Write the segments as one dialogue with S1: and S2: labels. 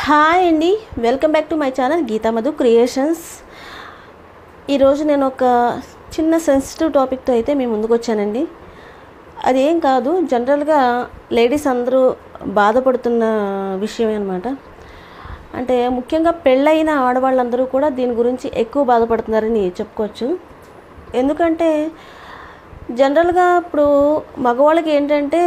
S1: Hi అండి, welcome back to my channel Geetha Madhu creations. ఈరోజు నేను ఒక చిన్న సెన్సిటివ్ టాపిక్తో అయితే మేము ముందుకు వచ్చానండి. అదేం కాదు, జనరల్గా లేడీస్ అందరూ బాధపడుతున్న విషయం అనమాట. అంటే ముఖ్యంగా పెళ్ళైన ఆడవాళ్ళందరూ కూడా దీని గురించి ఎక్కువ బాధపడుతున్నారని చెప్పుకోవచ్చు. ఎందుకంటే జనరల్గా ఇప్పుడు మగవాళ్ళకి ఏంటంటే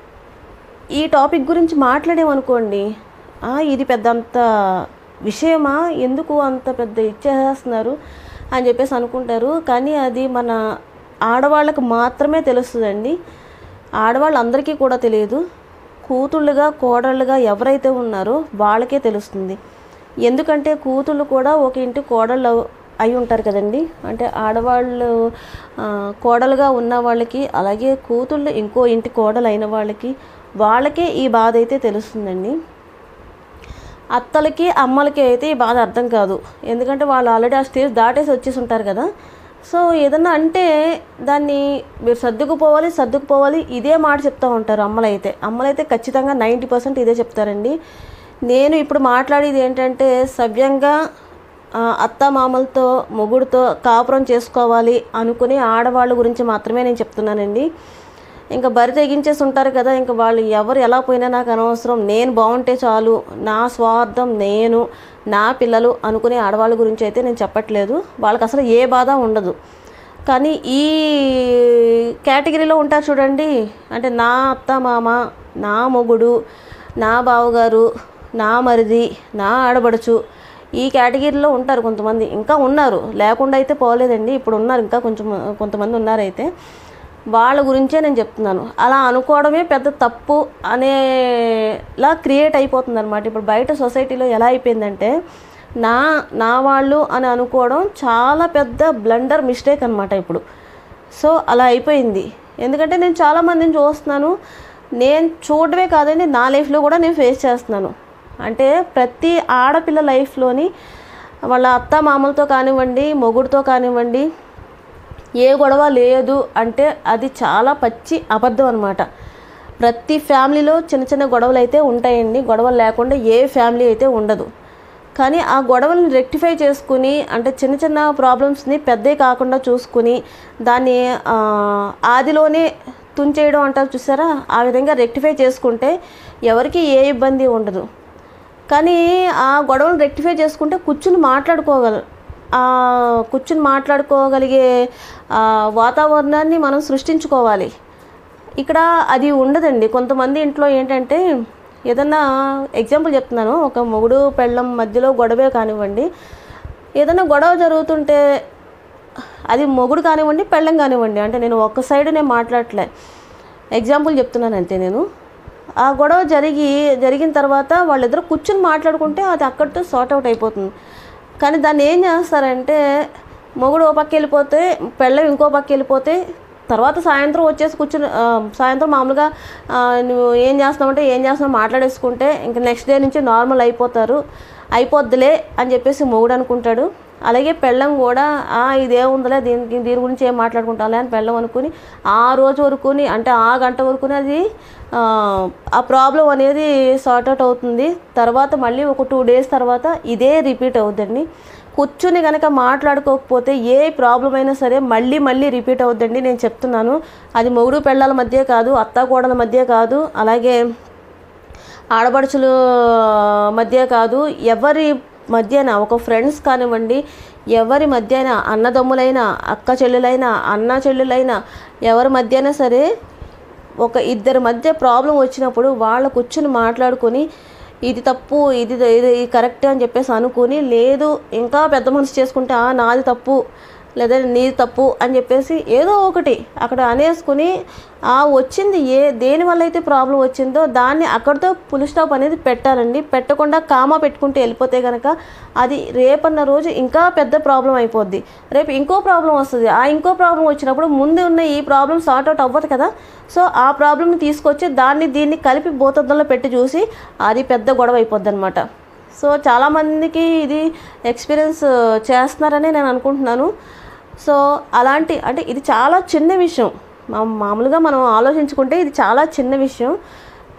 S1: ఈ టాపిక్ గురించి మాట్లాడేమనుకోండి, ఇది పెద్ద అంత విషయమా, ఎందుకు అంత పెద్ద ఇచ్చేస్తున్నారు అని చెప్పేసి అనుకుంటారు. కానీ అది మన ఆడవాళ్ళకు మాత్రమే తెలుస్తుందండి. ఆడవాళ్ళందరికీ కూడా తెలియదు. కూతుళ్ళుగా కోడళ్ళుగా ఎవరైతే ఉన్నారో వాళ్ళకే తెలుస్తుంది. ఎందుకంటే కూతుళ్ళు కూడా ఒక ఇంటి కోడళ్ళు అయి ఉంటారు కదండి. అంటే ఆడవాళ్ళు కోడలుగా ఉన్న వాళ్ళకి, అలాగే కూతుళ్ళు ఇంకో ఇంటి కోడలు అయిన వాళ్ళకే ఈ బాధ అయితే తెలుస్తుందండి. అత్తలకి అమ్మలకి అయితే ఈ బాధ అర్థం కాదు. ఎందుకంటే వాళ్ళు ఆల్రెడీ ఆ స్టేజ్ దాటేసి వచ్చేసి ఉంటారు కదా. సో ఏదన్నా అంటే దాన్ని మీరు సర్దుకుపోవాలి ఇదే మాట చెప్తూ ఉంటారు. అమ్మలైతే ఖచ్చితంగా 90% ఇదే చెప్తారండి. నేను ఇప్పుడు మాట్లాడేది ఏంటంటే సవ్యంగా అత్త మామలతో మొగుడుతో కాపురం చేసుకోవాలి అనుకునే ఆడవాళ్ళ గురించి మాత్రమే నేను చెప్తున్నానండి. ఇంకా బరి తెగించేసి ఉంటారు కదా, ఇంకా వాళ్ళు ఎవరు ఎలా పోయినా నాకు అనవసరం, నేను బాగుంటే చాలు, నా స్వార్థం నేను, నా పిల్లలు అనుకునే ఆడవాళ్ళ గురించి అయితే నేను చెప్పట్లేదు. వాళ్ళకి అసలు ఏ బాధ ఉండదు. కానీ ఈ కేటగిరీలో ఉంటారు చూడండి, అంటే నా అత్త మామ, నా మొగుడు, నా బావగారు, నా మరిది, నా ఆడబడుచు, ఈ కేటగిరీలో ఉంటారు కొంతమంది. ఇంకా ఉన్నారు, లేకుండా అయితే పోలేదండి, ఇప్పుడు ఉన్నారు, ఇంకా కొంతమంది ఉన్నారైతే. వాళ్ళ గురించే నేను చెప్తున్నాను. అలా అనుకోవడమే పెద్ద తప్పు అనేలా క్రియేట్ అయిపోతుంది అనమాట. ఇప్పుడు బయట సొసైటీలో ఎలా అయిపోయిందంటే నా వాళ్ళు అని అనుకోవడం చాలా పెద్ద బ్లండర్ మిస్టేక్ అనమాట ఇప్పుడు. సో అలా అయిపోయింది. ఎందుకంటే నేను చాలామందిని చూస్తున్నాను, నేను చూడడమే కాదండి, నా లైఫ్లో కూడా నేను ఫేస్ చేస్తున్నాను. అంటే ప్రతి ఆడపిల్ల లైఫ్లోని వాళ్ళ అత్త మామలతో కానివ్వండి, మొగుడుతో కానివ్వండి, ఏ గొడవ లేదు అంటే అది చాలా పచ్చి అబద్ధం అనమాట. ప్రతి ఫ్యామిలీలో చిన్న చిన్న గొడవలు అయితే ఉంటాయండి. గొడవలు లేకుండా ఏ ఫ్యామిలీ అయితే ఉండదు. కానీ ఆ గొడవలను రెక్టిఫై చేసుకుని, అంటే చిన్న చిన్న ప్రాబ్లమ్స్ని పెద్దవి కాకుండా చూసుకుని దాన్ని ఆదిలోనే తుంచేయడం అంటారు చూసారా, ఆ విధంగా రెక్టిఫై చేసుకుంటే ఎవరికి ఏ ఇబ్బంది ఉండదు. కానీ ఆ గొడవలను రెక్టిఫై చేసుకుంటే కూర్చుని మాట్లాడుకోగలిగే వాతావరణాన్ని మనం సృష్టించుకోవాలి. ఇక్కడ అది ఉండదండి. కొంతమంది ఇంట్లో ఏంటంటే, ఏదన్నా ఎగ్జాంపుల్ చెప్తున్నాను, ఒక మొగుడు పెళ్ళం మధ్యలో గొడవే కానివ్వండి, ఏదన్నా గొడవ జరుగుతుంటే అది మొగుడు కానివ్వండి, పెళ్ళం కానివ్వండి, అంటే నేను ఒక సైడ్ నేను మాట్లాడలే, ఎగ్జాంపుల్ చెప్తున్నాను అంతే. నేను ఆ గొడవ జరిగిన తర్వాత వాళ్ళిద్దరూ కూర్చుని మాట్లాడుకుంటే అది అక్కడితో సార్ట్ అవుట్ అయిపోతుంది. కానీ దాన్ని ఏం చేస్తారంటే, మొగుడు ఓ పక్క వెళ్ళిపోతే పెళ్ళం ఇంకో పక్క వెళ్ళిపోతే తర్వాత సాయంత్రం వచ్చేసి కూర్చుని సాయంత్రం మామూలుగా నువ్వు ఏం చేస్తున్నావు మాట్లాడేసుకుంటే ఇంకా నెక్స్ట్ డే నుంచి నార్మల్ అయిపోద్దిలే అని చెప్పేసి మొగుడు అనుకుంటాడు. అలాగే పెళ్ళం కూడా ఇదేముందిలే, దీని గురించి ఏం మాట్లాడుకుంటాలే అని పెళ్ళం అనుకుని ఆ రోజు వరకుని, అంటే ఆ గంట వరకుని అది ఆ ప్రాబ్లం అనేది సార్ట్ అవుట్ అవుతుంది. తర్వాత మళ్ళీ ఒక 2 days తర్వాత ఇదే రిపీట్ అవుతుందండి. కూర్చుని కనుక మాట్లాడుకోకపోతే ఏ ప్రాబ్లం అయినా సరే మళ్ళీ రిపీట్ అవుతుందండి. నేను చెప్తున్నాను, అది మొగుడు పెళ్ళాల మధ్య కాదు, అత్త కోడల మధ్య కాదు, అలాగే ఆడపడుచుల మధ్య కాదు, ఎవరి మధ్యన, ఒక ఫ్రెండ్స్ కానివ్వండి, ఎవరి మధ్యన, అన్నదమ్ములైనా, అక్క చెల్లెలైనా, అన్న చెల్లెలైనా, ఎవరి మధ్యన సరే ఒక ఇద్దరి మధ్య ప్రాబ్లం వచ్చినప్పుడు వాళ్ళ కూర్చుని మాట్లాడుకొని ఇది తప్పు, ఇది కరెక్ట్ అని చెప్పేసి అనుకుని, లేదు ఇంకా పెద్ద మనసు చేసుకుంటే నాది తప్పు లేదా నీది తప్పు అని చెప్పేసి ఏదో ఒకటి అక్కడ అనేసుకుని వచ్చింది దేనివల్ల అయితే ప్రాబ్లం వచ్చిందో దాన్ని అక్కడితో ఫుల్ స్టాప్ అనేది పెట్టాలండి. పెట్టకుండా కామా పెట్టుకుంటూ వెళ్ళిపోతే కనుక అది రేపన్న రోజు ఇంకా పెద్ద ప్రాబ్లం అయిపోద్ది. రేపు ఇంకో ప్రాబ్లం వస్తుంది. ఇంకో ప్రాబ్లం వచ్చినప్పుడు ముందు ఉన్న ఈ ప్రాబ్లం సార్ట్ అవుట్ అవ్వదు కదా. సో ఆ ప్రాబ్లమ్ని తీసుకొచ్చి దీన్ని కలిపి బోతద్దంలో పెట్టి చూసి అది పెద్ద గొడవ అయిపోద్ది అనమాట. సో చాలామందికి ఇది ఎక్స్పీరియన్స్ చేస్తున్నారని నేను అనుకుంటున్నాను. సో అంటే ఇది చాలా చిన్న విషయం. మామూలుగా మనం ఆలోచించుకుంటే ఇది చాలా చిన్న విషయం.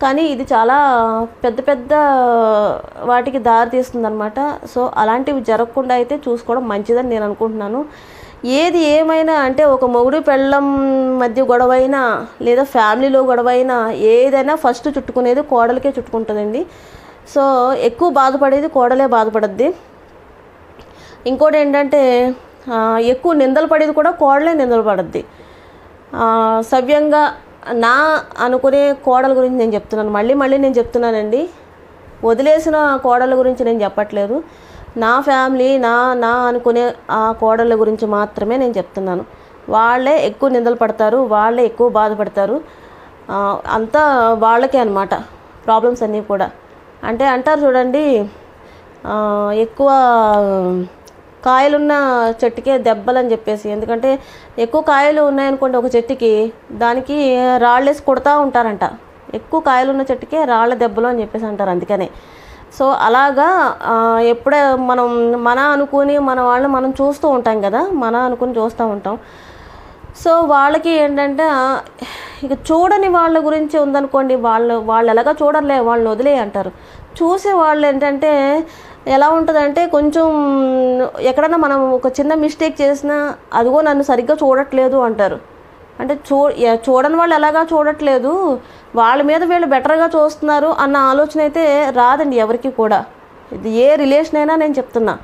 S1: కానీ ఇది చాలా పెద్ద పెద్ద వాటికి దారి తీస్తుందన్నమాట. సో అలాంటివి జరగకుండా అయితే చూసుకోవడం మంచిదని నేను అనుకుంటున్నాను. ఏది ఏమైనా అంటే ఒక మొగుడు పెళ్ళం మధ్య గొడవైనా లేదా ఫ్యామిలీలో గొడవైనా ఏదైనా ఫస్ట్ చుట్టుకునేది కోడలకే చుట్టుకుంటుందండి. సో ఎక్కువ బాధపడేది కోడలే బాధపడద్ది. ఇంకోటి ఏంటంటే ఎక్కువ నిందలు పడేది కూడా కోడలే నిందలు పడద్ది. సవ్యంగా నా అనుకునే కోడల గురించి నేను చెప్తున్నాను, మళ్ళీ నేను చెప్తున్నానండి. వదిలేసిన కోడళ్ళ గురించి నేను చెప్పట్లేదు. నా ఫ్యామిలీ నా అనుకునే ఆ కోడళ్ళ గురించి మాత్రమే నేను చెప్తున్నాను. వాళ్ళే ఎక్కువ నిందలు పడతారు, వాళ్ళే ఎక్కువ బాధపడతారు. అంతా వాళ్ళకే అన్నమాట ప్రాబ్లమ్స్ అన్నీ కూడా. అంటే అంటారు చూడండి, ఎక్కువ కాయలున్న చెట్టుకే దెబ్బలని చెప్పేసి. ఎందుకంటే ఎక్కువ కాయలు ఉన్నాయనుకోండి ఒక చెట్టుకి, దానికి రాళ్ళేసి కొడతా ఉంటారంట. ఎక్కువ కాయలున్న చెట్టుకే రాళ్ళ దెబ్బలు అని చెప్పేసి అంటారు. అందుకనే సో అలాగా ఎప్పుడే మన అనుకుని మన వాళ్ళని మనం చూస్తూ ఉంటాం కదా, మన అనుకుని చూస్తూ ఉంటాం. సో వాళ్ళకి ఏంటంటే ఇక చూడని వాళ్ళ గురించి ఉందనుకోండి, వాళ్ళు ఎలాగా చూడలే, వాళ్ళని వదిలే అంటారు. చూసే వాళ్ళు ఏంటంటే ఎలా ఉంటుందంటే కొంచెం ఎక్కడన్నా మనం ఒక చిన్న మిస్టేక్ చేసినా అదిగో నన్ను సరిగ్గా చూడట్లేదు అంటారు. అంటే చూడని వాళ్ళు ఎలాగా చూడట్లేదు, వాళ్ళ మీద వీళ్ళు బెటర్గా చూస్తున్నారు అన్న ఆలోచన అయితే రాదండి ఎవరికి కూడా. ఇది ఏ రిలేషన్ అయినా నేను చెప్తున్నా.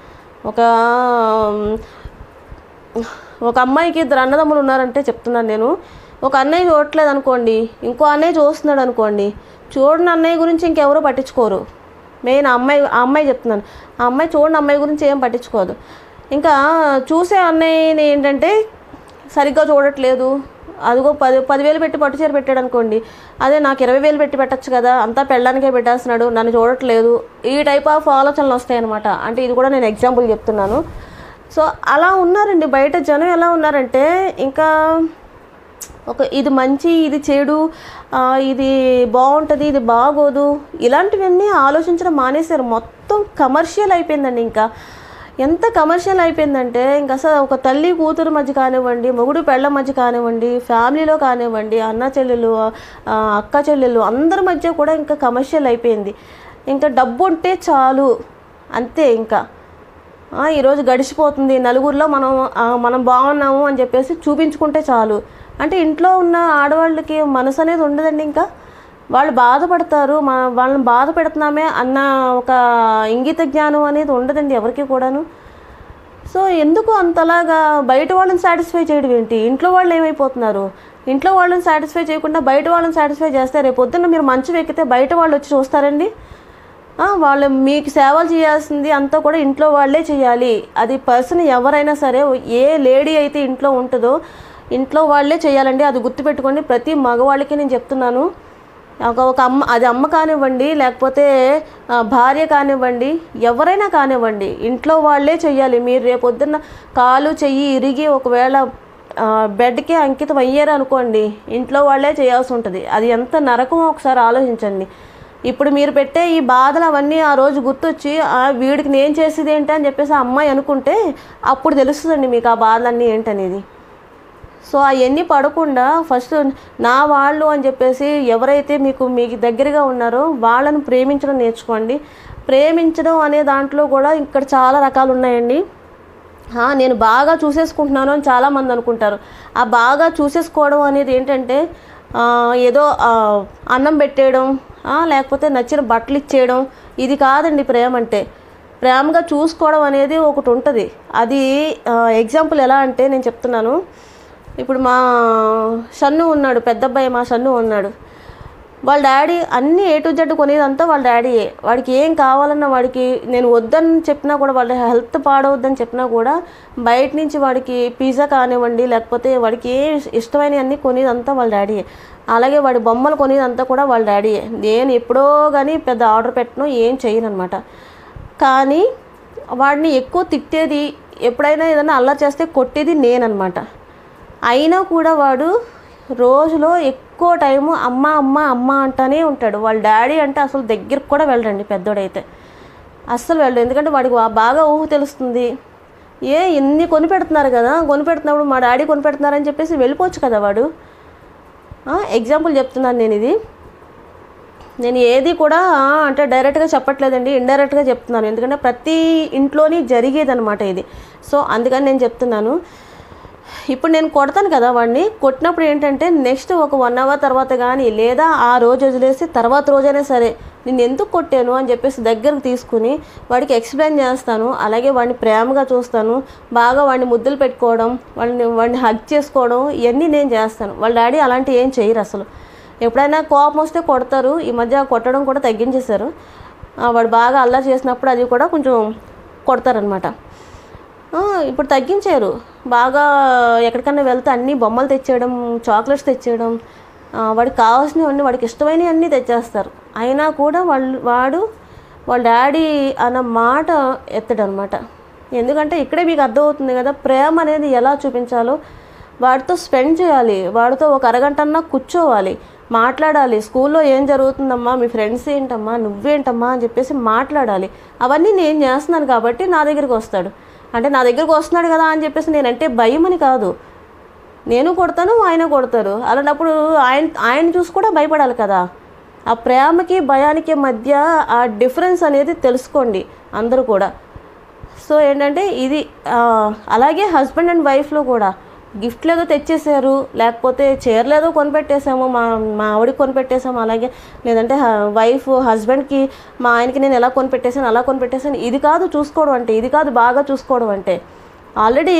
S1: ఒక అమ్మాయికి 2 అన్నదమ్ములు ఉన్నారంటే చెప్తున్నాను నేను. ఒక అన్నయ్య చూడట్లేదు అనుకోండి, ఇంకో అన్నయ్య చూస్తున్నాడు అనుకోండి, చూడని అన్నయ్య గురించి ఇంకెవరో పట్టించుకోరు. మెయిన్ ఆ అమ్మాయి చెప్తున్నాను. ఆ అమ్మాయి చూడని అమ్మాయి గురించి ఏం పట్టించుకోదు. ఇంకా చూసే అన్నయ్యని ఏంటంటే సరిగ్గా చూడట్లేదు, అదిగో 10,000 పెట్టి పట్టుచీర పెట్టాడు అనుకోండి, అదే నాకు 20,000 పెట్టి పెట్టచ్చు కదా, అంతా పెళ్ళడానికే పెట్టేస్తున్నాడు, నన్ను చూడట్లేదు, ఈ టైప్ ఆఫ్ ఆలోచనలు వస్తాయి అనమాట. అంటే ఇది కూడా నేను ఎగ్జాంపుల్ చెప్తున్నాను. సో అలా ఉన్నారండి బయట జనం. ఎలా ఉన్నారంటే ఇంకా ఇది మంచి, ఇది చెడు, ఇది బాగుంటుంది, ఇది బాగోదు, ఇలాంటివన్నీ ఆలోచించడం మానేశారు. మొత్తం కమర్షియల్ అయిపోయిందండి. ఇంకా ఎంత కమర్షియల్ అయిపోయిందంటే ఇంకా అసలు ఒక తల్లి కూతురు మధ్య కానివ్వండి, మొగుడు పెళ్ళ మధ్య కానివ్వండి, ఫ్యామిలీలో కానివ్వండి, అన్న చెల్లెలు అక్క చెల్లెలు అందరి మధ్య కూడా ఇంకా కమర్షియల్ అయిపోయింది. ఇంకా డబ్బు ఉంటే చాలు అంతే. ఇంకా ఈరోజు గడిచిపోతుంది, నలుగురిలో మనం బాగున్నాము అని చెప్పేసి చూపించుకుంటే చాలు. అంటే ఇంట్లో ఉన్న ఆడవాళ్ళకి మనసు అనేది ఉండదండి. ఇంకా వాళ్ళు బాధపడతారు, వాళ్ళని బాధ పెడుతున్నామే అన్న ఒక ఇంగిత జ్ఞానం అనేది ఉండదండి ఎవరికి కూడాను. సో ఎందుకు అంతలాగా బయట వాళ్ళని సాటిస్ఫై చేయడం ఏంటి? ఇంట్లో వాళ్ళు ఏమైపోతున్నారు? ఇంట్లో వాళ్ళని సాటిస్ఫై చేయకుండా బయట వాళ్ళని సాటిస్ఫై చేస్తే రేపు పొద్దున్న మీరు మంచం ఎక్కితే బయట వాళ్ళు వచ్చి చూస్తారండి. వాళ్ళు మీకు సేవలు చేయాల్సింది అంతా కూడా ఇంట్లో వాళ్ళే చేయాలి. అది పర్సన్ ఎవరైనా సరే, ఏ లేడీ అయితే ఇంట్లో ఉంటుందో ఇంట్లో వాళ్ళే చేయాలండి. అది గుర్తుపెట్టుకోండి. ప్రతి మగవాళ్ళకి నేను చెప్తున్నాను. ఒక అమ్మ, అది అమ్మ కానివ్వండి, లేకపోతే భార్య కానివ్వండి, ఎవరైనా కానివ్వండి, ఇంట్లో వాళ్ళే చెయ్యాలి. మీరు రేపొద్దున్న కాలు చెయ్యి ఇరిగి ఒకవేళ బెడ్కి అంకితం అయ్యారు అనుకోండి, ఇంట్లో వాళ్ళే చేయాల్సి ఉంటుంది. అది ఎంత నరకమో ఒకసారి ఆలోచించండి. ఇప్పుడు మీరు పెట్టే ఈ బాధలు అవన్నీ ఆ రోజు గుర్తొచ్చి వీడికి నేను చేసేది ఏంటి అని చెప్పేసి ఆ అమ్మాయి అనుకుంటే అప్పుడు తెలుస్తుందండి మీకు ఆ బాధలన్నీ ఏంటనేది. సో అవన్నీ పడకుండా ఫస్ట్ నా వాళ్ళు అని చెప్పేసి ఎవరైతే మీకు దగ్గరగా ఉన్నారో వాళ్ళని ప్రేమించడం నేర్చుకోండి. ప్రేమించడం అనే దాంట్లో కూడా ఇక్కడ చాలా రకాలు ఉన్నాయండి. నేను బాగా చూసేసుకుంటున్నాను అని చాలామంది అనుకుంటారు. ఆ బాగా చూసేసుకోవడం అనేది ఏంటంటే ఏదో అన్నం పెట్టేయడం, లేకపోతే నచ్చిన బట్టలు ఇచ్చేయడం, ఇది కాదండి ప్రేమ అంటే. ప్రేమగా చూసుకోవడం అనేది ఒకటి ఉంటుంది. అది ఎగ్జాంపుల్ ఎలా అంటే నేను చెప్తున్నాను. ఇప్పుడు మా షన్ను ఉన్నాడు, పెద్ద అబ్బాయి మా షన్ను ఉన్నాడు. వాళ్ళ డాడీ అన్నీ A to Z కొనేదంతా వాళ్ళ డాడీయే. వాడికి ఏం కావాలన్నా, వాడికి నేను వద్దని చెప్పినా కూడా, వాళ్ళ హెల్త్ పాడవద్దని చెప్పినా కూడా బయట నుంచి వాడికి పిజ్జా కానివ్వండి, లేకపోతే వాడికి ఏ ఇష్టమైనవి అన్నీ కొనేదంతా వాళ్ళ డాడీయే. అలాగే వాడి బొమ్మలు కొనేదంతా కూడా వాళ్ళ డాడీయే. నేను ఎప్పుడో కానీ పెద్ద ఆర్డర్ పెట్టను, ఏం చేయను అనమాట. కానీ వాడిని ఎక్కువ తిట్టేది, ఎప్పుడైనా ఏదైనా అల్లరి చేస్తే కొట్టేది నేననమాట. అయినా కూడా వాడు రోజులో ఎక్కువ టైము అమ్మ అమ్మ అమ్మ అంటానే ఉంటాడు. వాళ్ళ డాడీ అంటే అసలు దగ్గరికి కూడా వెళ్ళడండి. పెద్దోడైతే అస్సలు వెళ్ళడు. ఎందుకంటే వాడికి బాగా ఊహ తెలుస్తుంది. ఇన్ని కొనిపెడుతున్నారు కదా, కొనిపెడుతున్నప్పుడు మా డాడీ కొనిపెడుతున్నారని చెప్పేసి వెళ్ళిపోవచ్చు కదా వాడు. ఎగ్జాంపుల్ చెప్తున్నాను నేను ఇది. నేను ఏది కూడా అంటే డైరెక్ట్గా చెప్పట్లేదండి, ఇండైరెక్ట్గా చెప్తున్నాను. ఎందుకంటే ప్రతి ఇంట్లోని జరిగేదనమాట ఇది. సో అందుకని నేను చెప్తున్నాను. ఇప్పుడు నేను కొడతాను కదా వాడిని, కొట్టినప్పుడు ఏంటంటే నెక్స్ట్ ఒక 1 అవర్ తర్వాత కానీ లేదా ఆ రోజు వదిలేసి తర్వాత రోజైనా సరే నేను ఎందుకు కొట్టాను అని చెప్పేసి దగ్గరకు తీసుకుని వాడికి ఎక్స్ప్లెయిన్ చేస్తాను. అలాగే వాడిని ప్రేమగా చూస్తాను, బాగా వాడిని ముద్దులు పెట్టుకోవడం, వాడిని హగ్ చేసుకోవడం, ఇవన్నీ నేను చేస్తాను. వాళ్ళ డాడీ అలాంటివి ఏం చేయరు అసలు. ఎప్పుడైనా కోపం వస్తే కొడతారు. ఈ మధ్య కొట్టడం కూడా తగ్గించేశారు. వాడు బాగా అల్లరి చేసినప్పుడు అది కూడా కొంచెం కొడతారనమాట. ఇప్పుడు తగ్గించారు. బాగా ఎక్కడికన్నా వెళ్తే అన్నీ బొమ్మలు తెచ్చేయడం, చాక్లెట్స్ తెచ్చేయడం, వాడికి కావాల్సినవన్నీ, వాడికి ఇష్టమైనవి అన్నీ తెచ్చేస్తారు. అయినా కూడా వాళ్ళ డాడీ అన్న మాట ఎత్తడనమాట. ఎందుకంటే ఇక్కడే మీకు అర్థమవుతుంది కదా ప్రేమ అనేది ఎలా చూపించాలో. వాడితో స్పెండ్ చేయాలి, వాడితో ఒక అరగంటన్నా కూర్చోవాలి, మాట్లాడాలి. స్కూల్లో ఏం జరుగుతుందమ్మా, మీ ఫ్రెండ్స్ ఏంటమ్మా, నువ్వేంటమ్మా అని చెప్పేసి మాట్లాడాలి. అవన్నీ నేను చేస్తున్నాను కాబట్టి నా దగ్గరికి వస్తాడు. అంటే నా దగ్గరికి వస్తున్నాడు కదా అని చెప్పేసి నేనంటే భయం అని కాదు. నేను కొడతాను, ఆయన కొడతారు. అలాంటప్పుడు ఆయన చూసి కూడా భయపడాలి కదా. ఆ ప్రేమకి భయానికి మధ్య ఆ డిఫరెన్స్ అనేది తెలుసుకోండి అందరూ కూడా. సో ఏంటంటే ఇది అలాగే హస్బెండ్ అండ్ వైఫ్లో కూడా గిఫ్ట్లు ఏదో తెచ్చేసారు, లేకపోతే చీరలు ఏదో కొనిపెట్టేసాము, మా ఆవిడకి కొనిపెట్టేసాము, అలాగే లేదంటే వైఫ్ హస్బెండ్కి మా ఆయనకి నేను ఎలా కొనిపెట్టేసాను అలా కొనిపెట్టేసాను. ఇది కాదు చూసుకోవడం అంటే, ఇది కాదు బాగా చూసుకోవడం అంటే. ఆల్రెడీ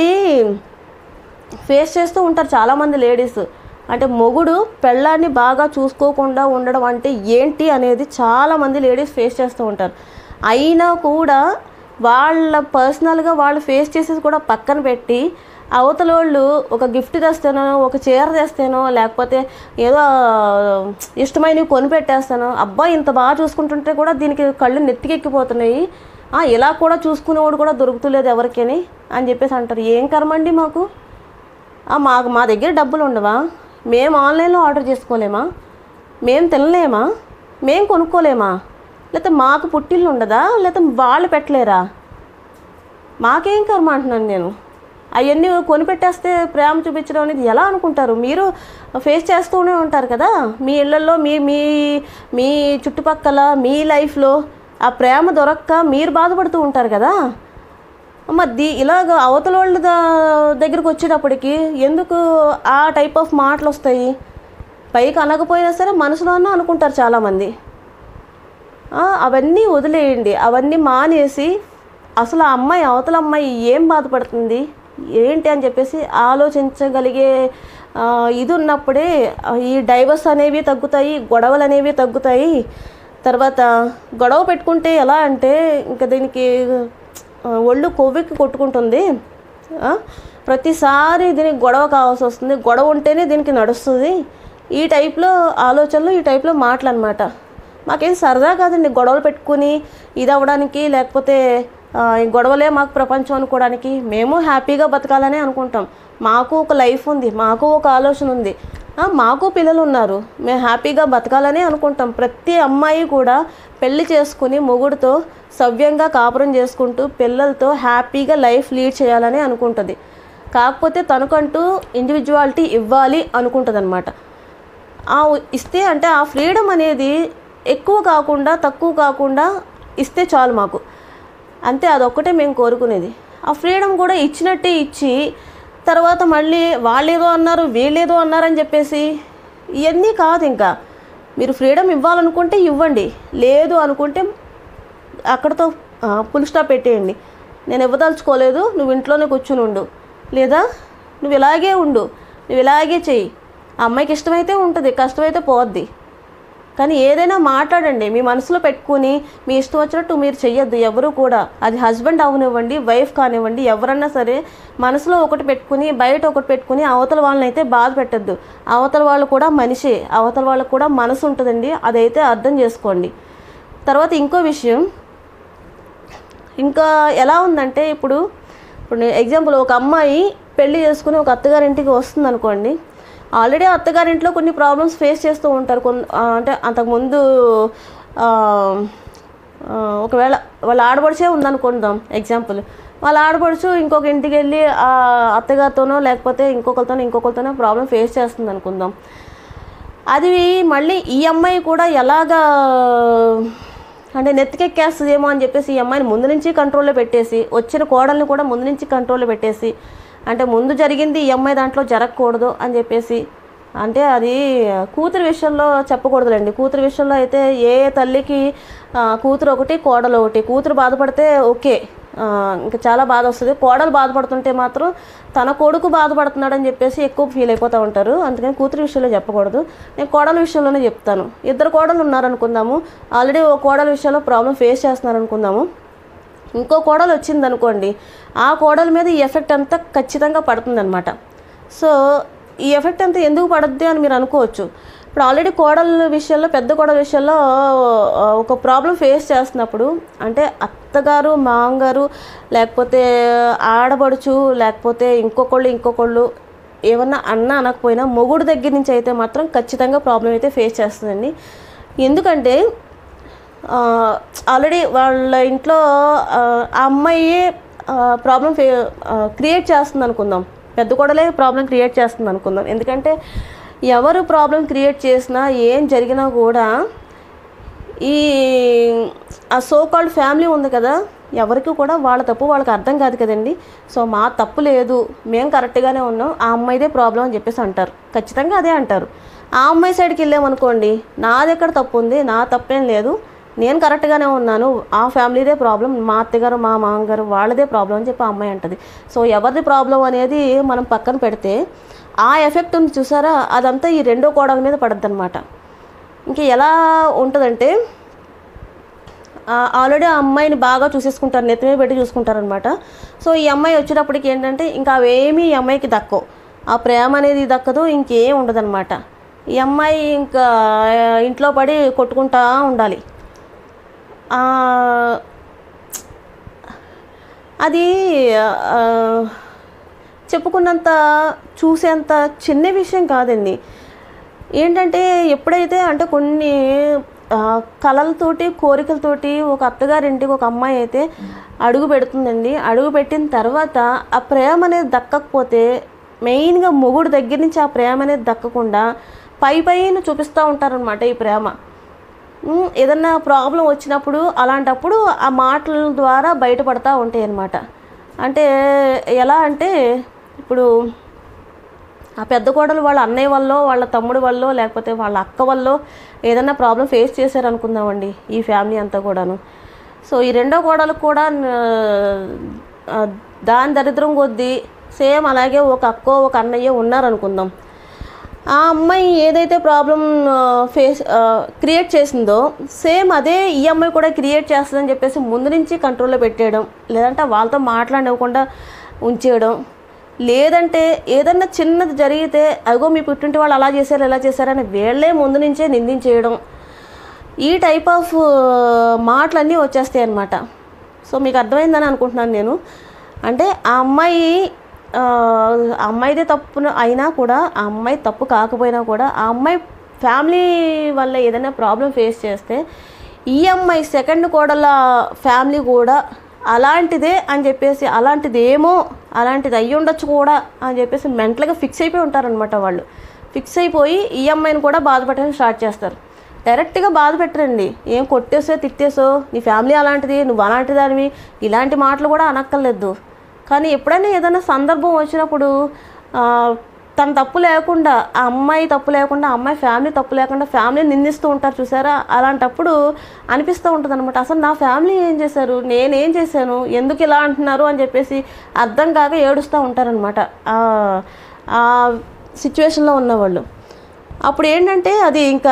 S1: ఫేస్ చేస్తూ ఉంటారు చాలామంది లేడీస్. అంటే మొగుడు పెళ్ళాన్ని బాగా చూసుకోకుండా ఉండడం అంటే ఏంటి అనేది చాలామంది లేడీస్ ఫేస్ చేస్తూ ఉంటారు. అయినా కూడా వాళ్ళ పర్సనల్గా వాళ్ళు ఫేస్ చేసేసి కూడా పక్కన పెట్టి అవతల వాళ్ళు ఒక గిఫ్ట్ తెస్తానో, ఒక చీర తెస్తానో, లేకపోతే ఏదో ఇష్టమైనవి కొనిపెట్టేస్తాను, అబ్బాయి ఇంత బాగా చూసుకుంటుంటే కూడా దీనికి కళ్ళు నెత్తికెక్కిపోతున్నాయి, ఇలా కూడా చూసుకునేవాడు కూడా దొరుకుతులేదు ఎవరికని అని చెప్పేసి అంటారు. ఏం కర్మండి మాకు? మా దగ్గర డబ్బులు ఉండవా? మేము ఆన్లైన్లో ఆర్డర్ చేసుకోలేమా? మేము తినలేమా? మేము కొనుక్కోలేమా? లేకపోతే మాకు పుట్టిల్లు ఉండదా? లేకపోతే వాళ్ళు పెట్టలేరా? మాకేం కర్మ అంటున్నాను నేను. అవన్నీ కొనిపెట్టేస్తే ప్రేమ చూపించడం అనేది ఎలా అనుకుంటారు? మీరు ఫేస్ చేస్తూనే ఉంటారు కదా మీ ఇళ్లలో, మీ మీ మీ చుట్టుపక్కల, మీ లైఫ్లో ఆ ప్రేమ దొరక్క మీరు బాధపడుతూ ఉంటారు కదా. మరి ఇలాగ అవతల వాళ్ళ దగ్గరకు వచ్చేటప్పటికి ఎందుకు ఆ టైప్ ఆఫ్ మాటలు వస్తాయి? పైకి అనకపోయినా సరే మనసులోనే అనుకుంటారు చాలామంది. అవన్నీ వదిలేయండి, అవన్నీ మానేసి అసలు ఆ అమ్మాయి, అవతల అమ్మాయి ఏం బాధపడుతుంది ఏంటి అని చెప్పేసి ఆలోచించగలిగే ఇది ఉన్నప్పుడే ఈ డైవర్స్ అనేవి తగ్గుతాయి, గొడవలు అనేవి తగ్గుతాయి. తర్వాత గొడవ పెట్టుకుంటే ఎలా అంటే ఇంకా దీనికి ఒళ్ళు కొవ్వెక్కి కొట్టుకుంటుంది. ప్రతిసారి దీనికి గొడవ కావాల్సి వస్తుంది, గొడవ ఉంటేనే దీనికి నడుస్తుంది. ఈ టైప్లో ఆలోచనలు, ఈ టైప్లో మాటలు అనమాట. మాకేం సరదా కాదండి గొడవలు పెట్టుకుని ఇది అవ్వడానికి, లేకపోతే గొడవలే మాకు ప్రపంచం అనుకోవడానికి. మేము హ్యాపీగా బతకాలనే అనుకుంటాం. మాకు ఒక లైఫ్ ఉంది, మాకు ఒక ఆలోచన ఉంది, మాకు పిల్లలు ఉన్నారు, మేము హ్యాపీగా బతకాలనే అనుకుంటాం. ప్రతి అమ్మాయి కూడా పెళ్లి చేసుకుని మొగుడితో సవ్యంగా కాపురం చేసుకుంటూ పిల్లలతో హ్యాపీగా లైఫ్ లీడ్ చేయాలని అనుకుంటుంది. కాకపోతే తనకంటూ ఇండివిజువాలిటీ ఇవ్వాలి అనుకుంటుంది అనమాట. ఇస్తే అంటే ఆ ఫ్రీడమ్ అనేది ఎక్కువ కాకుండా తక్కువ కాకుండా ఇస్తే చాలు మాకు, అంతే. అదొక్కటే మేము కోరుకునేది. ఆ ఫ్రీడమ్ కూడా ఇచ్చినట్టే ఇచ్చి తర్వాత మళ్ళీ వాళ్ళేదో అన్నారు వీళ్ళేదో అన్నారని చెప్పేసి ఇవన్నీ కాదు. ఇంకా మీరు ఫ్రీడమ్ ఇవ్వాలనుకుంటే ఇవ్వండి, లేదు అనుకుంటే అక్కడితో ఫుల్ స్టాప్ పెట్టేయండి. నేను ఇవ్వదలుచుకోలేదు, నువ్వు ఇంట్లోనే కూర్చుని ఉండు, లేదా నువ్వు ఇలాగే ఉండు, నువ్వు ఇలాగే చెయ్యి. ఆ అమ్మాయికి ఇష్టమైతే ఉంటుంది, కష్టమైతే పోద్ది. కానీ ఏదైనా మాట్లాడండి, మీ మనసులో పెట్టుకుని మీ ఇష్టం వచ్చినట్టు మీరు చెయ్యొద్దు ఎవరు కూడా. అది హస్బెండ్ అవనివ్వండి, వైఫ్ కానివ్వండి, ఎవరన్నా సరే మనసులో ఒకటి పెట్టుకుని బయట ఒకటి పెట్టుకుని అవతల వాళ్ళని అయితే బాధ పెట్టద్దు. అవతల వాళ్ళు కూడా మనిషే, అవతల వాళ్ళకు కూడా మనసు ఉంటుందండి, అదైతే అర్థం చేసుకోండి. తర్వాత ఇంకో విషయం, ఇంకా ఎలా ఉందంటే ఇప్పుడు ఎగ్జాంపుల్ ఒక అమ్మాయి పెళ్లి చేసుకుని ఒక అత్తగారింటికి వస్తుంది అనుకోండి. ఆల్రెడీ అత్తగారింట్లో కొన్ని ప్రాబ్లమ్స్ ఫేస్ చేస్తూ ఉంటారు. అంటే అంతకుముందు ఒకవేళ వాళ్ళ ఆడపడుచే ఉందనుకుందాం ఎగ్జాంపుల్, వాళ్ళ ఆడపడుచు ఇంకొక ఇంటికి వెళ్ళి ఆ అత్తగారితోనో లేకపోతే ఇంకొకరితోనో ప్రాబ్లం ఫేస్ చేస్తుంది అనుకుందాం. అది మళ్ళీ ఈ అమ్మాయి కూడా ఎలాగా అంటే నెత్తికెక్కేస్తుందేమో అని చెప్పేసి ఈ అమ్మాయిని ముందు నుంచి కంట్రోల్లో పెట్టేసి, వచ్చిన కోడల్ని కూడా ముందు నుంచి కంట్రోల్లో పెట్టేసి, అంటే ముందు జరిగింది ఈ అమ్మాయి దాంట్లో జరగకూడదు అని చెప్పేసి, అంటే అది కూతురు విషయంలో చెప్పకూడదులేండి. కూతురు విషయంలో అయితే ఏ తల్లికి కూతురు ఒకటి కోడలు ఒకటి. కూతురు బాధపడితే ఓకే, ఇంకా చాలా బాధ వస్తుంది. కోడలు బాధపడుతుంటే మాత్రం తన కొడుకు బాధపడుతున్నాడని చెప్పేసి ఎక్కువ ఫీల్ అయిపోతూ ఉంటారు. అందుకని కూతురు విషయంలో చెప్పకూడదు. నేను కోడల విషయంలోనే చెప్తాను. ఇద్దరు కోడలు ఉన్నారనుకుందాము, ఆల్రెడీ ఓ కోడల విషయంలో ప్రాబ్లం ఫేస్ చేస్తున్నారనుకుందాము. ఇంకో కోడలు వచ్చింది అనుకోండి, ఆ కోడల మీద ఈ ఎఫెక్ట్ అంతా ఖచ్చితంగా పడుతుందన్నమాట. సో ఈ ఎఫెక్ట్ అంతా ఎందుకు పడుద్ది అని మీరు అనుకోవచ్చు. ఇప్పుడు ఆల్రెడీ కోడల విషయంలో, పెద్ద కోడల విషయంలో ఒక ప్రాబ్లం ఫేస్ చేస్తున్నప్పుడు, అంటే అత్తగారు మామగారు లేకపోతే ఆడబడుచు లేకపోతే ఇంకొకళ్ళు ఏమన్నా అనకపోయినా మొగుడు దగ్గర నుంచి అయితే మాత్రం ఖచ్చితంగా ప్రాబ్లం అయితే ఫేస్ చేస్తుందండి. ఎందుకంటే ఆల్రెడీ వాళ్ళ ఇంట్లో ఆ అమ్మాయి ప్రాబ్లం క్రియేట్ చేస్తుంది అనుకుందాం, పెద్ద కోడలే ప్రాబ్లం క్రియేట్ చేస్తుంది అనుకుందాం. ఎందుకంటే ఎవరు ప్రాబ్లం క్రియేట్ చేసినా ఏం జరిగినా కూడా ఈ ఆ సో కాల్డ్ ఫ్యామిలీ ఉంది కదా, ఎవరికి కూడా వాళ్ళ తప్పు వాళ్ళకి అర్థం కాదు కదండి. సో మా తప్పు లేదు, మేము కరెక్ట్గానే ఉన్నాం, ఆ అమ్మాయిదే ప్రాబ్లం అని చెప్పేసి అంటారు. ఖచ్చితంగా అదే అంటారు. ఆ అమ్మాయి సైడ్కి వెళ్ళామనుకోండి, నాది ఎక్కడ తప్పు ఉంది, నా తప్పేం లేదు, నేను కరెక్ట్గానే ఉన్నాను, ఆ ఫ్యామిలీదే ప్రాబ్లం, మా అత్తగారు మా మామగారు వాళ్ళదే ప్రాబ్లం అని చెప్పి ఆ అమ్మాయి అంటుంది. సో ఎవరిది ప్రాబ్లం అనేది మనం పక్కన పెడితే ఆ ఎఫెక్ట్ ఉంది చూసారా, అదంతా ఈ రెండో కోడల మీద పడుద్ది అనమాట. ఇంకా ఎలా ఉంటుందంటే ఆల్రెడీ ఆ అమ్మాయిని బాగా చూసేసుకుంటారు, నెత్తి మీద పెట్టి చూసుకుంటారు అనమాట. సో ఈ అమ్మాయి వచ్చేటప్పటికి ఏంటంటే ఇంకా అవేమీ ఈ అమ్మాయికి దక్కవు, ఆ ప్రేమ అనేది దక్కదు, ఇంకేం ఉండదన్నమాట. ఈ అమ్మాయి ఇంకా ఇంట్లో పడి కొట్టుకుంటా ఉండాలి. అది చెప్పుకున్నంత చూసేంత చిన్న విషయం కాదండి. ఏంటంటే ఎప్పుడైతే అంటే కొన్ని కలలతోటి కోరికలతోటి ఒక అత్తగారింటికి ఒక అమ్మాయి అయితే అడుగు పెడుతుందండి. అడుగు పెట్టిన తర్వాత ఆ ప్రేమ అనేది దక్కకపోతే, మెయిన్గా మొగుడు దగ్గర నుంచి ఆ ప్రేమ అనేది దక్కకుండా పైన చూపిస్తూ ఉంటారనమాట ఈ ప్రేమ. ఏదన్నా ప్రాబ్లం వచ్చినప్పుడు అలాంటప్పుడు ఆ మాటల ద్వారా బయటపడతా ఉంటాయి అన్నమాట. అంటే ఎలా అంటే ఇప్పుడు ఆ పెద్ద కోడలు వాళ్ళ అన్నయ్య వల్ల, వాళ్ళ తమ్ముడు వల్ల, లేకపోతే వాళ్ళ అక్క వల్ల ఏదన్నా ప్రాబ్లం ఫేస్ చేశారనుకుందామండి ఈ ఫ్యామిలీ అంతా కూడాను. సో ఈ రెండో కోడలకు కూడా దాని దరిద్రం కొద్దీ సేమ్ అలాగే ఒక అక్కో ఒక అన్నయ్య ఉన్నారనుకుందాం. ఆ అమ్మాయి ఏదైతే ప్రాబ్లం క్రియేట్ చేసిందో సేమ్ అదే ఈ అమ్మాయి కూడా క్రియేట్ చేస్తుందని చెప్పేసి ముందు నుంచి కంట్రోల్లో పెట్టేయడం, లేదంటే వాళ్ళతో మాట్లాడనివ్వకుండా ఉంచేయడం, లేదంటే ఏదన్నా చిన్నది జరిగితే అగో మీ పుట్టింటి వాళ్ళు అలా చేశారు ఇలా చేశారని వీళ్ళే ముందు నుంచే నిందించేయడం, ఈ టైప్ ఆఫ్ మాటలన్నీ వచ్చేస్తాయి అన్నమాట. సో మీకు అర్థమైందని అనుకుంటున్నాను నేను. అంటే ఆ అమ్మాయిదే తప్పు అయినా కూడా, ఆ అమ్మాయి తప్పు కాకపోయినా కూడా, ఆ అమ్మాయి ఫ్యామిలీ వల్ల ఏదైనా ప్రాబ్లం ఫేస్ చేస్తే ఈ అమ్మాయి సెకండ్ కోడల ఫ్యామిలీ కూడా అలాంటిదే అని చెప్పేసి, అలాంటిదేమో అలాంటిది అయ్యి ఉండొచ్చు కూడా అని చెప్పేసి మెంటల్గా ఫిక్స్ అయిపోయి ఉంటారనమాట. వాళ్ళు ఫిక్స్ అయిపోయి ఈ అమ్మాయిని కూడా బాధ పెట్టడం స్టార్ట్ చేస్తారు. డైరెక్ట్గా బాధ పెట్టరండి, ఏం కొట్టేసో తిట్టేసో నీ ఫ్యామిలీ అలాంటిది, నువ్వు అలాంటి దానివి, ఇలాంటి మాటలు కూడా అనక్కర్లేదు. కానీ ఎప్పుడైనా ఏదైనా సందర్భం వచ్చినప్పుడు తన తప్పు లేకుండా, ఆ అమ్మాయి తప్పు లేకుండా, ఆ అమ్మాయి ఫ్యామిలీ తప్పు లేకుండా ఫ్యామిలీని నిందిస్తూ ఉంటారు చూసారా, అలాంటప్పుడు అనిపిస్తూ ఉంటుంది అనమాట, అసలు నా ఫ్యామిలీ ఏం చేశారు, నేనేం చేశాను, ఎందుకు ఇలా అంటున్నారు అని చెప్పేసి అర్థం కాక ఏడుస్తూ ఉంటారనమాట ఆ సిచ్యువేషన్లో ఉన్నవాళ్ళు. అప్పుడు ఏంటంటే అది ఇంకా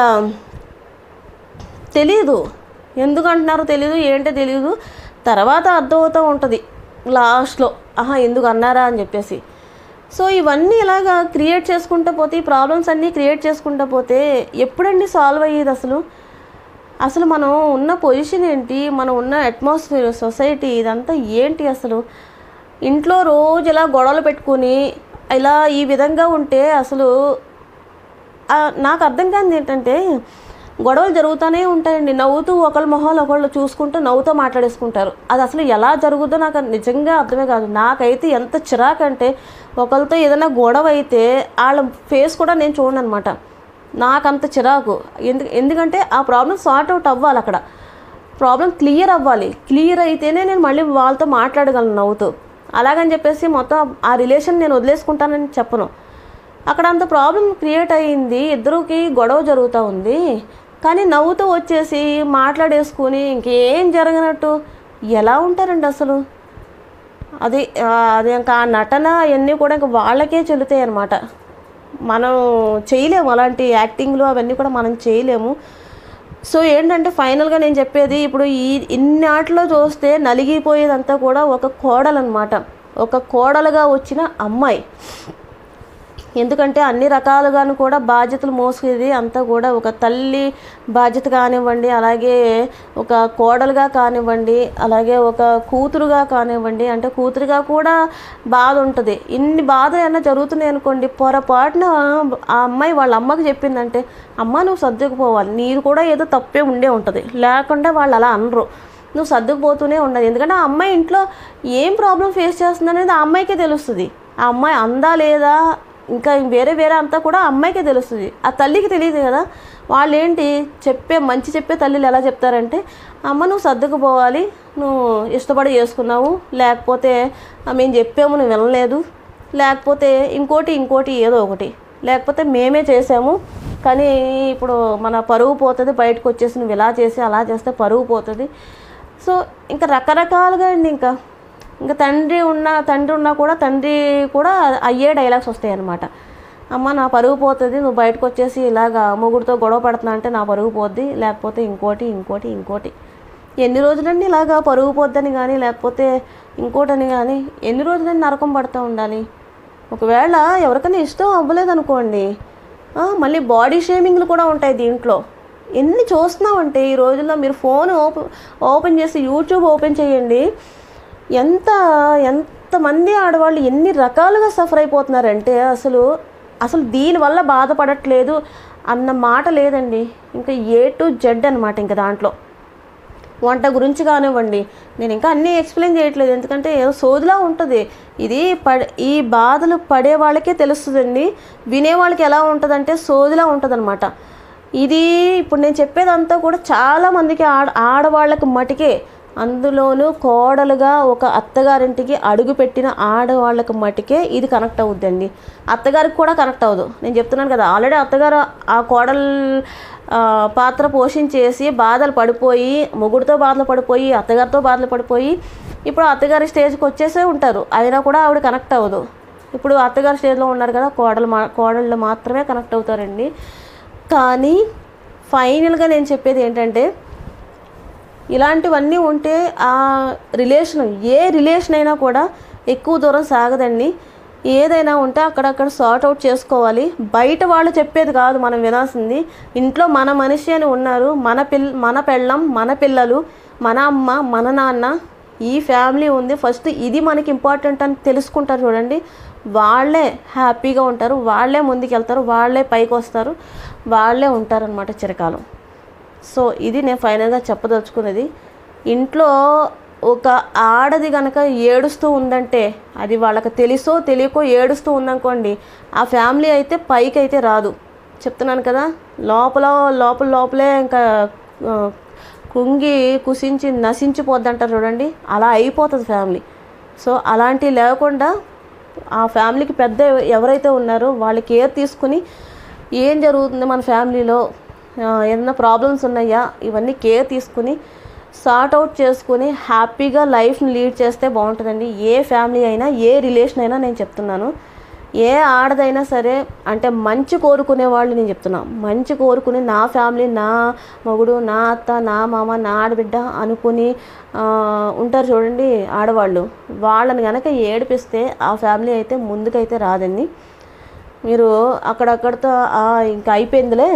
S1: తెలీదు, ఎందుకు అంటున్నారో తెలీదు, ఏంటో తెలీదు. తర్వాత అర్థమవుతూ ఉంటుంది లాస్ట్లో, ఎందుకు అన్నారా అని చెప్పేసి. సో ఇవన్నీ ఇలాగా క్రియేట్ చేసుకుంటూ పోతే, ఈ ప్రాబ్లమ్స్ అన్నీ క్రియేట్ చేసుకుంటూ పోతే ఎప్పుడండి సాల్వ్ అయ్యేది? అసలు మనం ఉన్న పొజిషన్ ఏంటి, మనం ఉన్న అట్మాస్ఫియర్, సొసైటీ, ఇదంతా ఏంటి అసలు? ఇంట్లో రోజు ఇలా గొడవలు పెట్టుకుని ఇలా ఈ విధంగా ఉంటే అసలు నాకు అర్థం కానిది ఏంటంటే, గొడవలు జరుగుతూనే ఉంటాయండి, నవ్వుతూ ఒకళ్ళ మొహాలు ఒకళ్ళు చూసుకుంటూ నవ్వుతూ మాట్లాడేసుకుంటారు. అది అసలు ఎలా జరుగుతుందో నాకు నిజంగా అర్థమే కాదు. నాకైతే ఎంత చిరాకంటే, ఒకరితో ఏదైనా గొడవ అయితే వాళ్ళ ఫేస్ కూడా నేను చూడను అనమాట. నాకంత చిరాకు. ఎందుకంటే ఆ ప్రాబ్లం సార్ట్ అవుట్ అవ్వాలి, అక్కడ ప్రాబ్లం క్లియర్ అవ్వాలి. క్లియర్ అయితేనే నేను మళ్ళీ వాళ్ళతో మాట్లాడగలను నవ్వుతూ. అలాగని చెప్పేసి మొత్తం ఆ రిలేషన్ నేను వదిలేసుకుంటానని చెప్పను. అక్కడ అంత ప్రాబ్లం క్రియేట్ అయ్యింది, ఇద్దరికి గొడవ జరుగుతూ ఉంది, కానీ నవ్వుతూ వచ్చేసి మాట్లాడేసుకుని ఇంకేం జరగనట్టు ఎలా ఉంటారండి అసలు? అది ఇంకా ఆ నటన అవన్నీ కూడా ఇంకా వాళ్ళకే చెల్లుతాయి అన్నమాట. మనం చేయలేము అలాంటి యాక్టింగ్లు అవన్నీ కూడా మనం చేయలేము. సో ఏంటంటే ఫైనల్గా నేను చెప్పేది, ఇప్పుడు ఇన్ని ఆటలో చూస్తే నలిగిపోయేదంతా కూడా ఒక కోడలు అనమాట, ఒక కోడలుగా వచ్చిన అమ్మాయి. ఎందుకంటే అన్ని రకాలుగాను కూడా బాధ్యతలు మోసేది అంతా కూడా ఒక తల్లి బాధ్యత కానివ్వండి, అలాగే ఒక కోడలుగా కానివ్వండి, అలాగే ఒక కూతురుగా కానివ్వండి. అంటే కూతురుగా కూడా బాధ ఉంటుంది. ఇన్ని బాధలు ఏమైనా జరుగుతున్నాయి అనుకోండి, పొరపాటున ఆ అమ్మాయి వాళ్ళ అమ్మకి చెప్పిందంటే, అమ్మ నువ్వు సర్దుకుపోవాలి, నీరు కూడా ఏదో తప్పే ఉండే ఉంటుంది, లేకుండా వాళ్ళు అలా అనరు, నువ్వు సర్దుకుపోతూనే ఉండదు. ఎందుకంటే ఆ అమ్మాయి ఇంట్లో ఏం ప్రాబ్లం ఫేస్ చేస్తుంది అనేది ఆ అమ్మాయికే తెలుస్తుంది. ఆ అమ్మాయి అందా లేదా ఇంకా వేరే అంతా కూడా అమ్మాయికే తెలుస్తుంది, ఆ తల్లికి తెలియదు కదా. వాళ్ళు ఏంటి మంచి చెప్పే తల్లిలు ఎలా చెప్తారంటే, అమ్మ నువ్వు సర్దుకుపోవాలి, నువ్వు ఇష్టపడి చేసుకున్నావు, లేకపోతే మేము చెప్పాము నువ్వు వినలేదు, లేకపోతే ఇంకోటి ఏదో ఒకటి, లేకపోతే మేమే చేసాము కానీ ఇప్పుడు మన పరువు పోతుంది, బయటకు వచ్చేసి నువ్వు ఇలా చేసి అలా చేస్తే పరువు పోతుంది. సో ఇంకా రకరకాలుగా అండి. ఇంకా తండ్రి ఉన్నా కూడా తండ్రి కూడా అయ్యే డైలాగ్స్ వస్తాయి అన్నమాట. అమ్మ నా పరుగు పోతుంది, నువ్వు బయటకు వచ్చేసి ఇలాగా మొగుడితో గొడవ పడుతున్నా అంటే నా పరుగు పోద్ది, లేకపోతే ఇంకోటి. ఎన్ని రోజులండి ఇలాగా పరుగు పోద్దని కానీ లేకపోతే ఇంకోటని కానీ ఎన్ని రోజులని నరకం పడుతూ ఉండాలి? ఒకవేళ ఎవరికైనా ఇష్టం అవ్వలేదనుకోండి, మళ్ళీ బాడీ షేమింగ్లు కూడా ఉంటాయి దీంట్లో. ఎన్ని చూస్తున్నామంటే ఈ రోజుల్లో మీరు ఫోన్ ఓపెన్ చేసి యూట్యూబ్ ఓపెన్ చేయండి, ఎంతమంది ఆడవాళ్ళు ఎన్ని రకాలుగా సఫర్ అయిపోతున్నారంటే అసలు దీనివల్ల బాధపడట్లేదు అన్న మాట లేదండి. ఇంకా A to Z అనమాట. ఇంకా దాంట్లో వంట గురించి కానివ్వండి, నేను ఇంకా అన్నీ ఎక్స్ప్లెయిన్ చేయట్లేదు ఎందుకంటే ఏదో సోదిలా ఉంటుంది ఇది. ఈ బాధలు పడే వాళ్ళకే తెలుస్తుందండి, వినేవాళ్ళకి ఎలా ఉంటుందంటే సోదిలా ఉంటుంది అనమాట. ఇది ఇప్పుడు నేను చెప్పేదంతా కూడా చాలామందికి ఆడవాళ్ళకి మటుకే, అందులోనూ కోడలుగా ఒక అత్తగారింటికి అడుగు పెట్టిన ఆడవాళ్ళకి మటుకే ఇది కనెక్ట్ అవుద్దండి. అత్తగారికి కూడా కనెక్ట్ అవ్వదు. నేను చెప్తున్నాను కదా, ఆల్రెడీ అత్తగారు ఆ కోడలు పాత్ర పోషించేసి బాధలు పడిపోయి, మొగుడితో బాధలు పడిపోయి, అత్తగారితో బాధలు పడిపోయి ఇప్పుడు అత్తగారి స్టేజ్కి వచ్చేసే ఉంటారు, అయినా కూడా ఆవిడ కనెక్ట్ అవ్వదు. ఇప్పుడు అత్తగారి స్టేజ్లో ఉన్నారు కదా, కోడళ్ళు మాత్రమే కనెక్ట్ అవుతారండి. కానీ ఫైనల్గా నేను చెప్పేది ఏంటంటే, ఇలాంటివన్నీ ఉంటే ఆ ఏ రిలేషన్ అయినా కూడా ఎక్కువ దూరం సాగదండి. ఏదైనా ఉంటే అక్కడక్కడ సార్ట్ అవుట్ చేసుకోవాలి. బయట వాళ్ళు చెప్పేది కాదు మనం వినాల్సింది. ఇంట్లో మన మనిషి అని ఉన్నారు, మన పెళ్ళం, మన పిల్లలు, మన అమ్మ, మన నాన్న, ఈ ఫ్యామిలీ ఉంది, ఫస్ట్ ఇది మనకి ఇంపార్టెంట్ అని తెలుసుకుంటారు చూడండి, వాళ్ళే హ్యాపీగా ఉంటారు, వాళ్ళే ముందుకెళ్తారు, వాళ్ళే పైకి వస్తారు, వాళ్ళే ఉంటారనమాట చిరకాలం. సో ఇది నేను ఫైనల్గా చెప్పదలుచుకున్నది. ఇంట్లో ఒక ఆడది కనుక ఏడుస్తూ ఉందంటే, అది వాళ్ళకి తెలుసో తెలియకో ఏడుస్తూ ఉందనుకోండి, ఆ ఫ్యామిలీ అయితే పైకి అయితే రాదు. చెప్తున్నాను కదా, లోపలే ఇంకా కుంగి కుసించి నశించిపోద్ది అంటారు చూడండి, అలా అయిపోతుంది ఫ్యామిలీ. సో అలాంటివి లేకుండా ఆ ఫ్యామిలీకి పెద్ద ఎవరైతే ఉన్నారో వాళ్ళు కేర్ తీసుకుని ఏం జరుగుతుంది మన ఫ్యామిలీలో, ఏదైనా ప్రాబ్లమ్స్ ఉన్నాయా, ఇవన్నీ కేర్ తీసుకుని సార్ట్ అవుట్ చేసుకుని హ్యాపీగా లైఫ్ని లీడ్ చేస్తే బాగుంటుందండి. ఏ ఫ్యామిలీ అయినా, ఏ రిలేషన్ అయినా నేను చెప్తున్నాను. ఏ ఆడదైనా సరే, అంటే మంచి కోరుకునే వాళ్ళు నేను చెప్తున్నా, మంచి కోరుకుని నా ఫ్యామిలీ, నా మొగుడు, నా అత్త, నా మామ, నా ఆడబిడ్డ అనుకుని ఉంటారు చూడండి ఆడవాళ్ళు, వాళ్ళని కనుక ఏడిపిస్తే ఆ ఫ్యామిలీ అయితే ముందుకైతే రాదండి. మీరు అక్కడక్కడితో ఇంకా అయిపోయిందిలే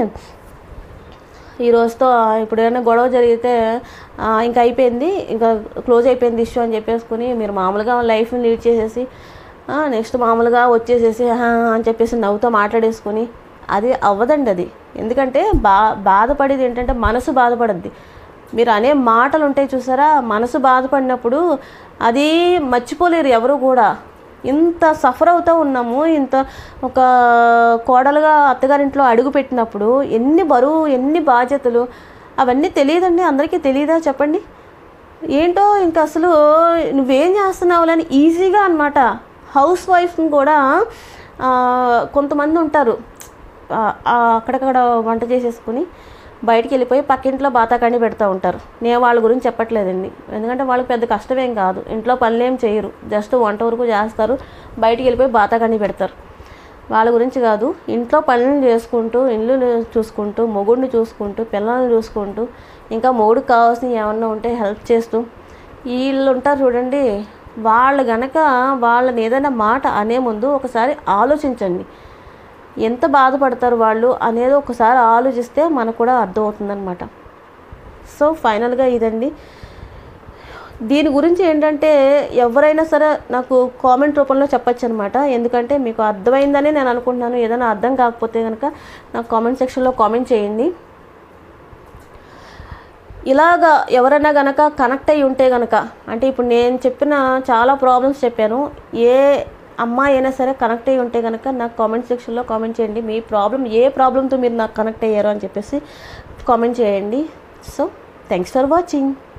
S1: ఈ రోజుతో, ఇప్పుడు ఏదైనా గొడవ జరిగితే ఇంకా అయిపోయింది, ఇంకా క్లోజ్ అయిపోయింది ఇష్యూ అని చెప్పేసుకుని మీరు మామూలుగా లైఫ్ని లీడ్ చేసేసి నెక్స్ట్ మామూలుగా వచ్చేసేసి అని చెప్పేసి నవ్వుతో మాట్లాడేసుకొని అది అవ్వదండి. అది ఎందుకంటే బాధపడేది ఏంటంటే మనసు బాధపడద్ది. మీరు అనే మాటలు ఉంటాయి చూసారా, మనసు బాధపడినప్పుడు అది మర్చిపోలేరు ఎవరు కూడా. ఇంత సఫర్ అవుతూ ఉన్నాము. ఇంత ఒక కోడలుగా అత్తగారింట్లో అడుగు పెట్టినప్పుడు ఎన్ని బరువు, ఎన్ని బాధ్యతలు, అవన్నీ తెలియదండి. అందరికీ తెలియదా చెప్పండి? ఏంటో ఇంకా అసలు నువ్వేం చేస్తున్నావులని ఈజీగా అనమాట. హౌస్ వైఫ్ని కూడా కొంతమంది ఉంటారు అక్కడక్కడ వంట చేసేసుకుని బయటికి వెళ్ళిపోయి పక్కింట్లో బాతాకాణి పెడతా ఉంటారు. నేను వాళ్ళ గురించి చెప్పట్లేదండి, ఎందుకంటే వాళ్ళకి పెద్ద కష్టమేం కాదు, ఇంట్లో పనులేం చేయరు, జస్ట్ వంట వరకు చేస్తారు, బయటికి వెళ్ళిపోయి బాతాకాణి పెడతారు. వాళ్ళ గురించి కాదు, ఇంట్లో పనులు చేసుకుంటూ, ఇల్లు చూసుకుంటూ, మొగుడిని చూసుకుంటూ, పిల్లల్ని చూసుకుంటూ, ఇంకా మొగుడికి కావాల్సినవి ఏమన్నా ఉంటే హెల్ప్ చేస్తూ వీళ్ళు ఉంటారు చూడండి. వాళ్ళు గనక వాళ్ళని ఏదైనా మాట అనే ముందు ఒకసారి ఆలోచించండి, ఎంత బాధపడతారు వాళ్ళు అనేది ఒకసారి ఆలోచిస్తే మనకు కూడా అర్థమవుతుందన్నమాట. సో ఫైనల్గా ఇదండి. దీని గురించి ఏంటంటే ఎవరైనా సరే నాకు కామెంట్ రూపంలో చెప్పచ్చు అనమాట, ఎందుకంటే మీకు అర్థమైందని నేను అనుకుంటున్నాను. ఏదైనా అర్థం కాకపోతే కనుక నాకు కామెంట్ సెక్షన్లో కామెంట్ చేయండి. ఇలాగా ఎవరైనా కనుక కనెక్ట్ అయ్యి ఉంటే కనుక, అంటే ఇప్పుడు నేను చెప్పిన చాలా ప్రాబ్లమ్స్ చెప్పాను, ఏ అమ్మాయి అయినా సరే కనెక్ట్ అయ్యి ఉంటే కనుక నాకు కామెంట్ సెక్షన్లో కామెంట్ చేయండి. మీ ప్రాబ్లం, ఏ ప్రాబ్లంతో మీరు నాకు కనెక్ట్ అయ్యారో అని చెప్పేసి కామెంట్ చేయండి. So thanks for watching.